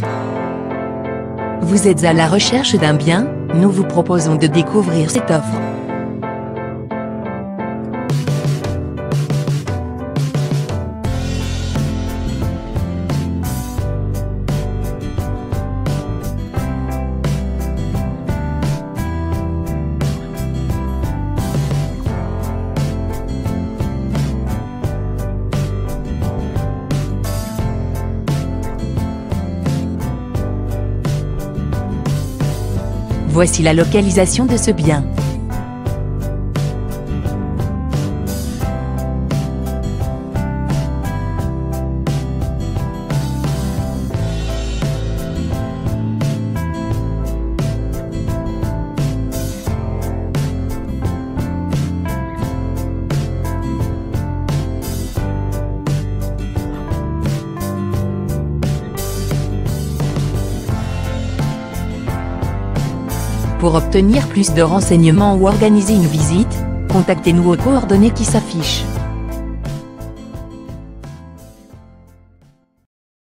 Vous êtes à la recherche d'un bien? Nous vous proposons de découvrir cette offre. Voici la localisation de ce bien. Pour obtenir plus de renseignements ou organiser une visite, contactez-nous aux coordonnées qui s'affichent.